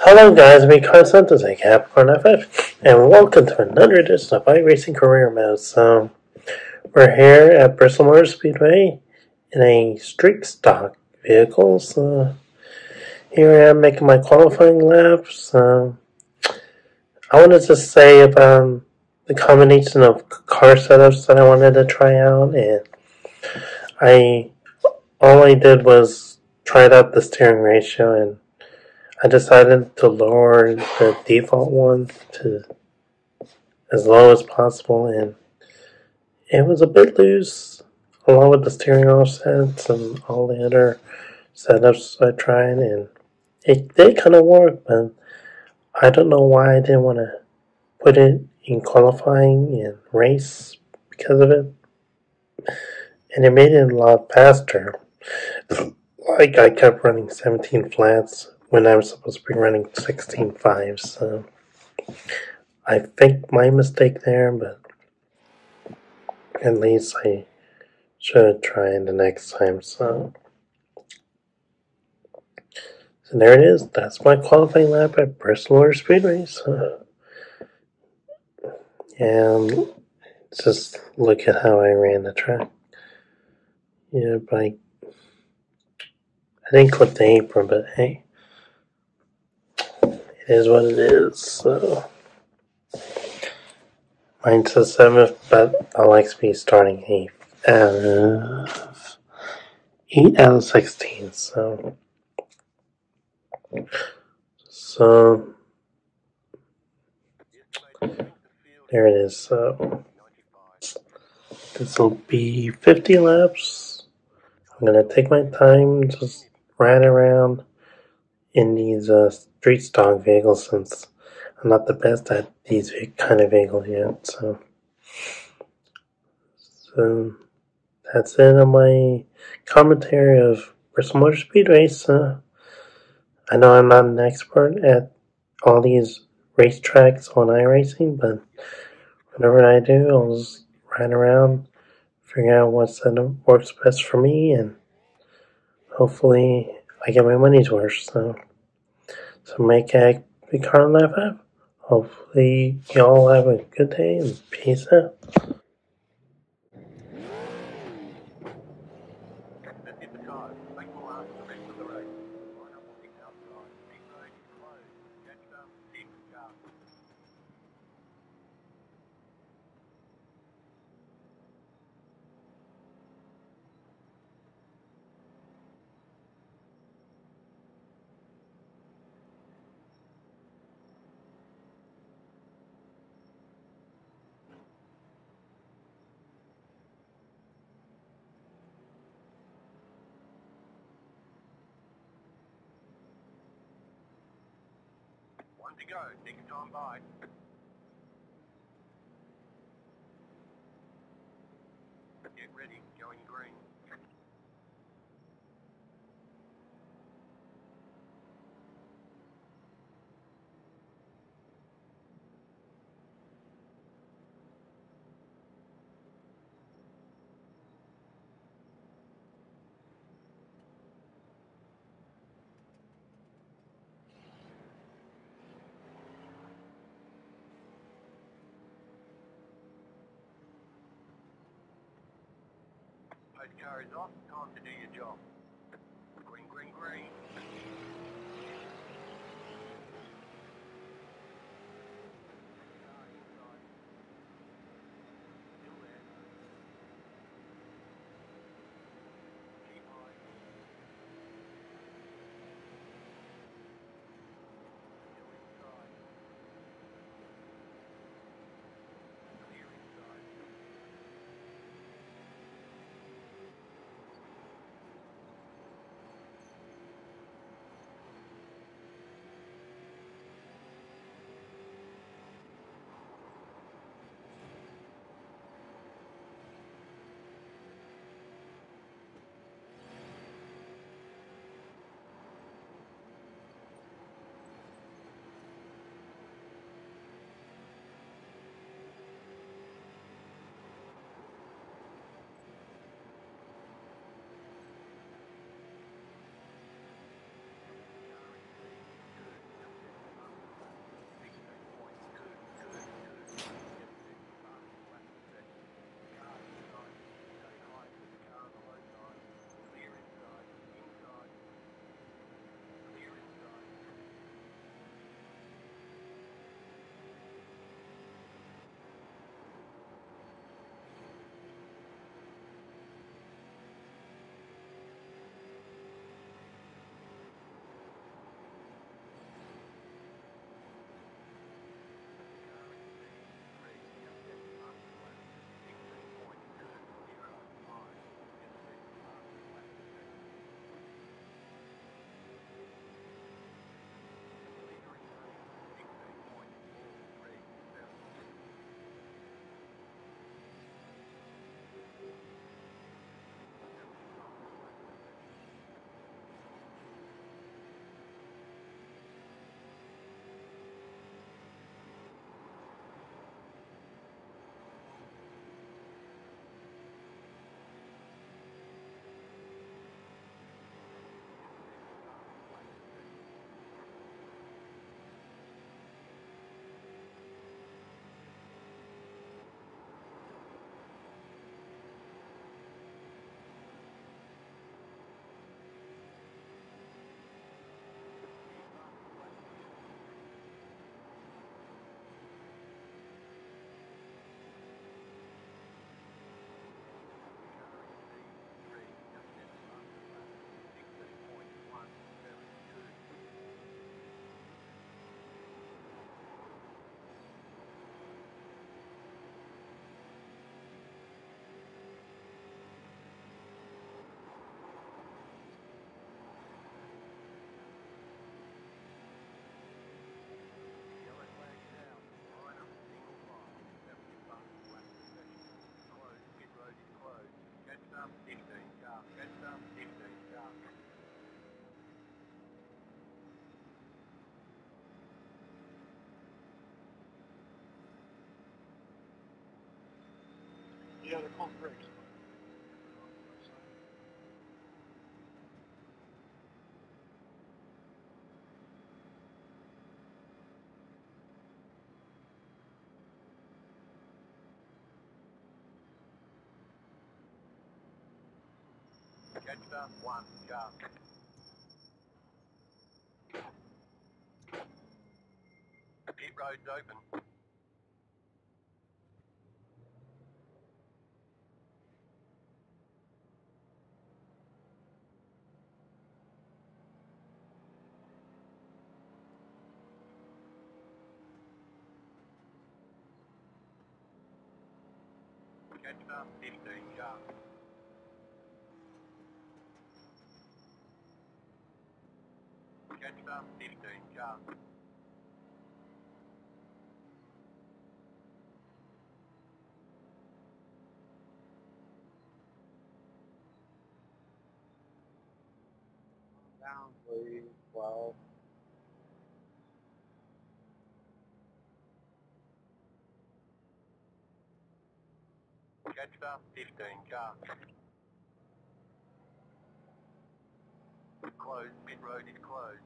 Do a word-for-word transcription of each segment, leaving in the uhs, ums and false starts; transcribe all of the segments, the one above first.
Hello guys, I'm Karlo Santos, a Capricorn F F, and welcome to another edition of iRacing Career Mode. So, we're here at Bristol Motorspeedway in a street stock vehicle. So, here I am making my qualifying laps. So, I wanted to say about the combination of car setups that I wanted to try out, and I all I did was try out the steering ratio, and I decided to lower the default one to as low as possible, and it was a bit loose along with the steering offsets and all the other setups I tried, and it did kind of work, but I don't know why I didn't want to put it in qualifying and race because of it, and it made it a lot faster. Like, I kept running seventeen flats when I was supposed to be running sixteen fives, so I think my mistake there, but at least I should try it the next time. So, so there it is. That's my qualifying lap at Bristol Motorspeedway. So, and just look at how I ran the track. Yeah, but I, I didn't clip the apron, but hey, it is what it is. So, mine says seventh, but I like to be starting eighth out of eight out of sixteen. So, so there it is. So this will be fifty laps. I'm gonna take my time, just ride around in these uh, street stock vehicles since I'm not the best at these kind of vehicles yet. So, so that's it on my commentary of Bristol Motor Speedway. So I know I'm not an expert at all these racetracks on iRacing, but whenever I do, I'll just ride around, figure out what setup works best for me, and hopefully I get my money's worth. So, so make a big car laugh up. Hopefully you all have a good day and peace out. One to go. Take your time by. Get ready. Going green. Post car is off. Time to do your job. Green, green, green. Still there. Keep high. Still inside. Clear inside. Yeah, they're called brakes. Catch up, one, job. Pit road's open. Catch up, fifteen, job. Catch up, fifteen, job. Down, please. twelve. Catch up, fifteen, job. Closed, pit road is closed.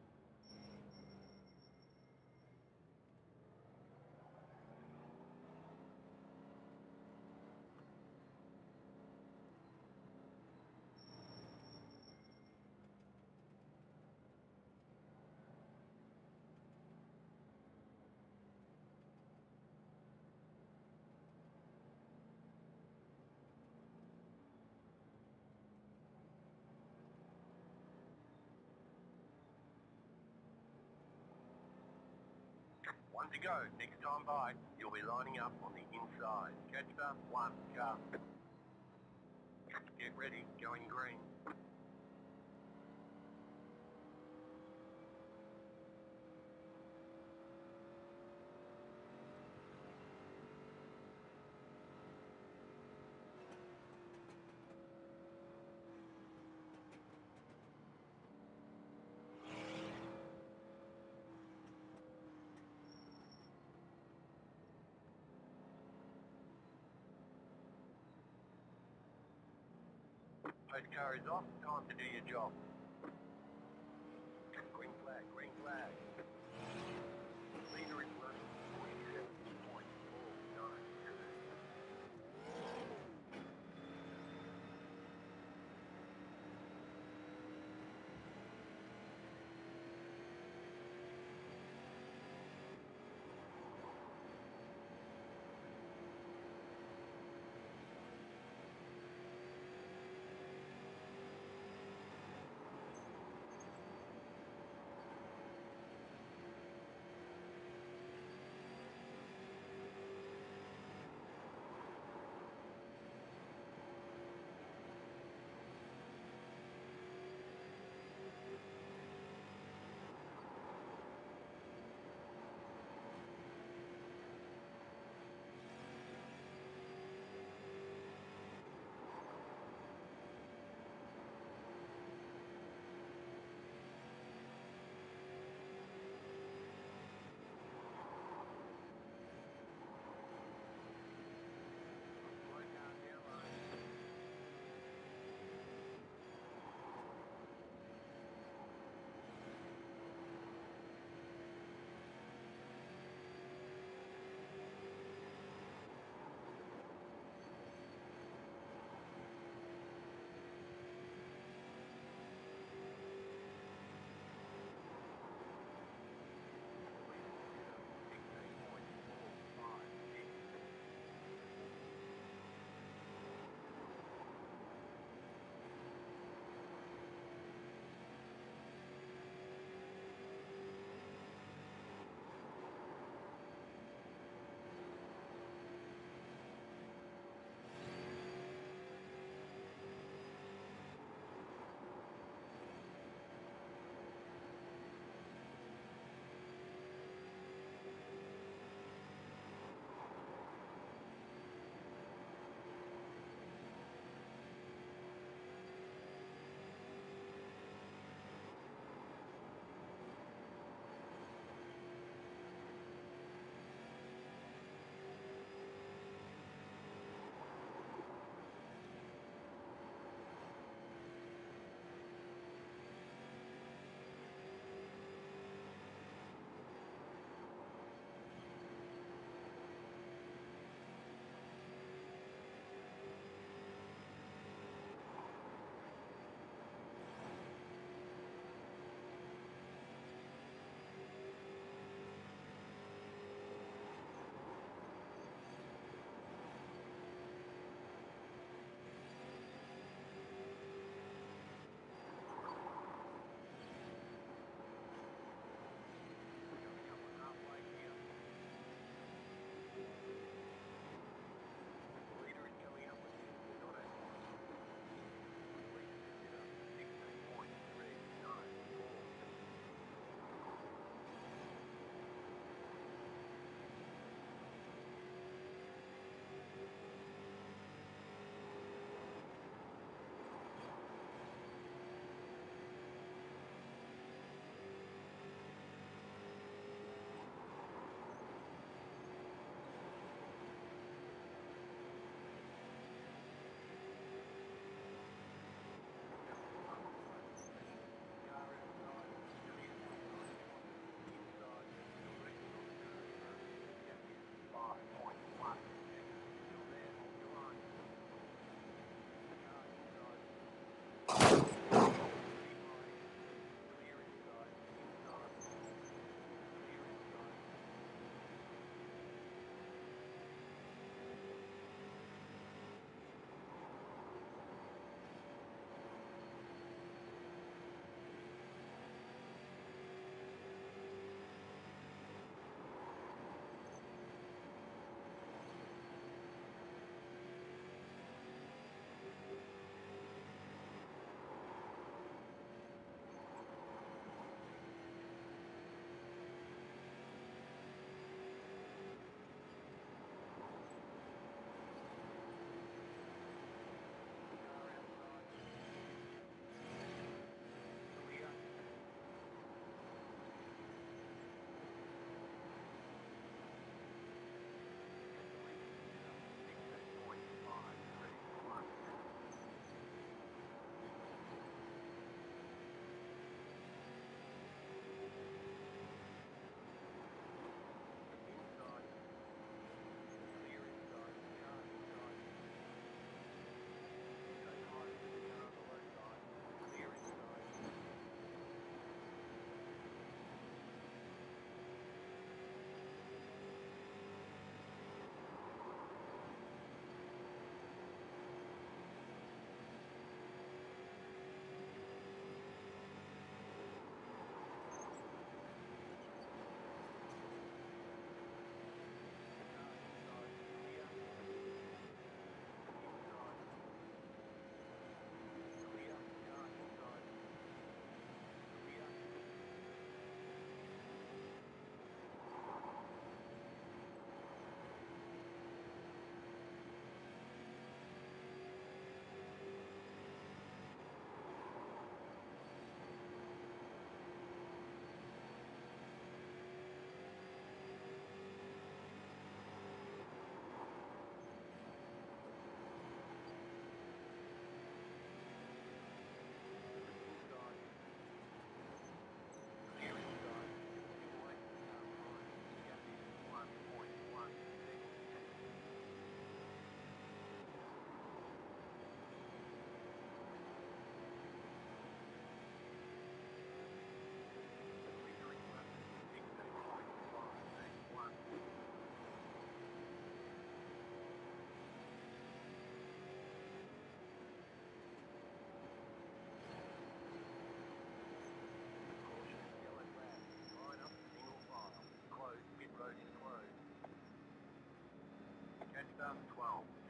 One to go. Next time by, you'll be lining up on the inside. Catch up, one, car. Get ready, going green. Post car is off, time to do your job. Green flag, green flag. Leader is running forty-seven point four nine two.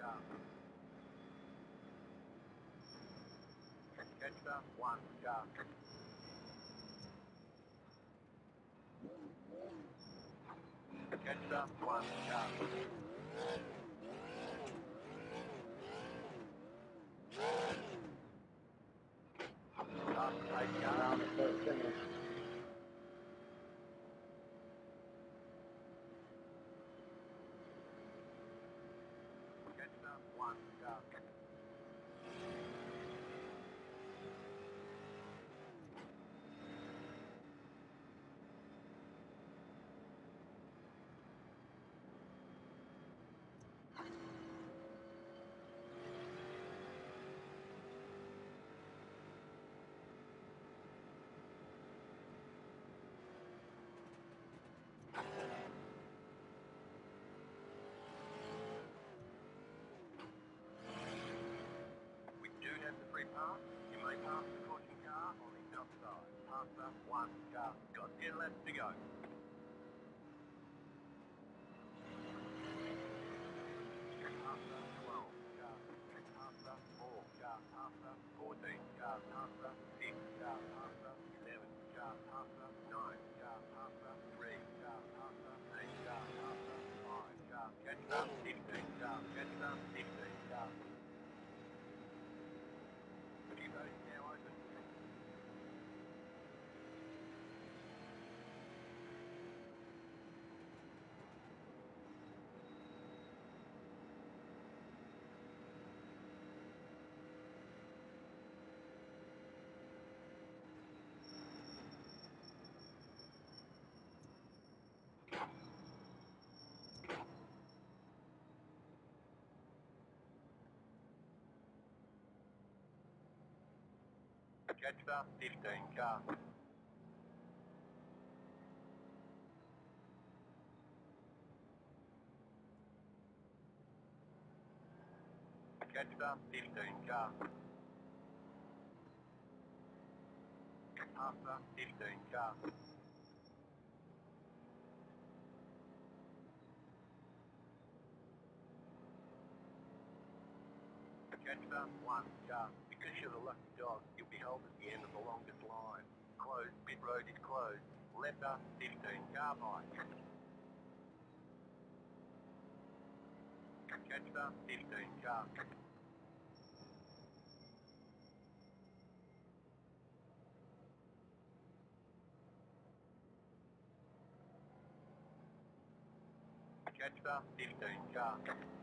car. Catcher, one, car. Catcher, one, car. Last eight car. Down the first finish. Catcher, one, car. We do have the free pass. You may pass the caution car on the outside. Passer, one, car. Got ten laps to go. Passer, twelve, car. Passer, four, car. Passer, fourteen, car. Passer, six, car. Passer, eleven, car. Passer, nine, car. Passer, three, car. Passer, eight, car. Passer, five, car. Catcher, fifteen, car. Catcher, fifteen, car. Keep those now open. Catcher, fifteen, car. Catcher, fifteen, car. Passer, fifteen, car. Catcher, one, car. Because you're the lucky dog, you'll be held at the end of the longest line. Closed, pit road is closed. Letter, fifteen, car by. Catcher, fifteen, car. Catcher, fifteen, car.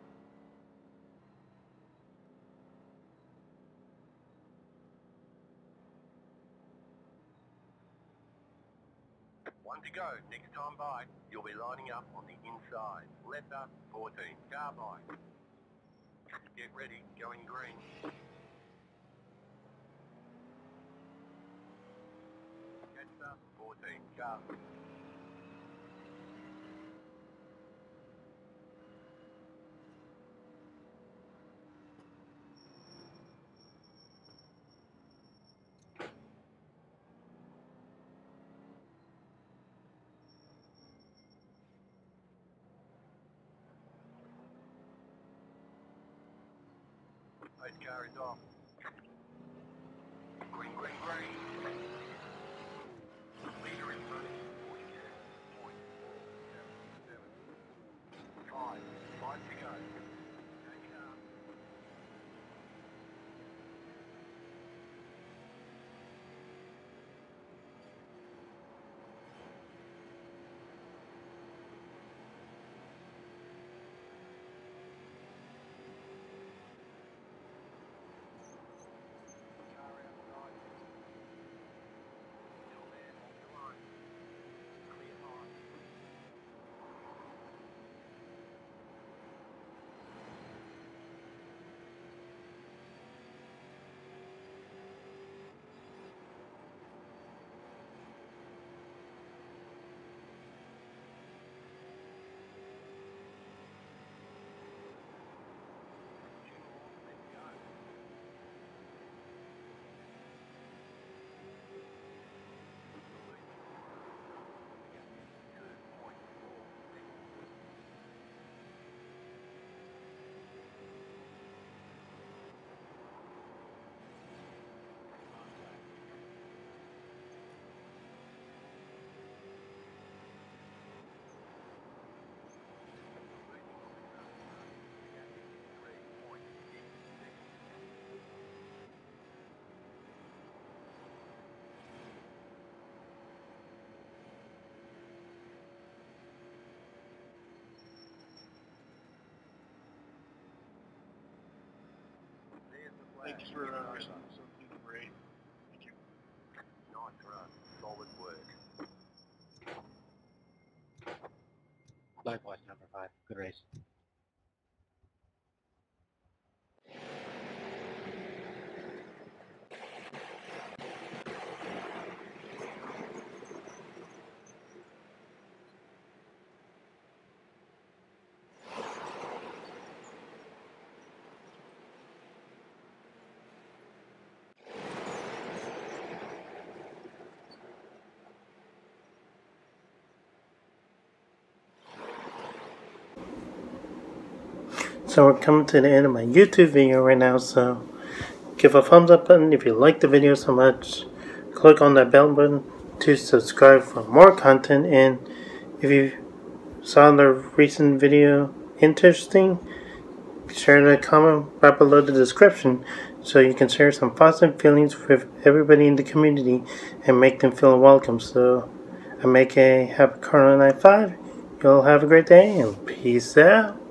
One to go. Next time by, you'll be lining up on the inside. Letter, fourteen, car by. Get ready, going green. Catcher, fourteen, car. Race car is off. Green, green, green. Leader is running. forty-two point four seven seven. Five. Five to go. Take it up. Car outside. Still there, hold your line. Clear high. Thank you for uh, racing episode number eight. Thank you. Nice run. Solid work. Likewise, number five. Good race. So we're coming to the end of my YouTube video right now, so give a thumbs up button if you like the video so much. Click on that bell button to subscribe for more content, and if you saw the recent video interesting, share the comment right below the description so you can share some positive feelings with everybody in the community and make them feel welcome. So I make a happy Karlo ninety-five. You'll have a great day and peace out.